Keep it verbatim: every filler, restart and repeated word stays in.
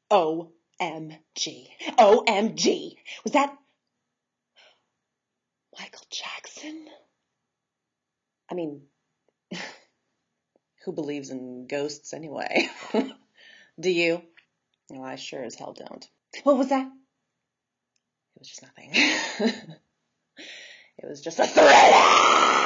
O M G. O M G. Was that Michael Jackson? I mean, who believes in ghosts anyway? Do you? No, I sure as hell don't. What was that? It was just nothing. It was just a threat.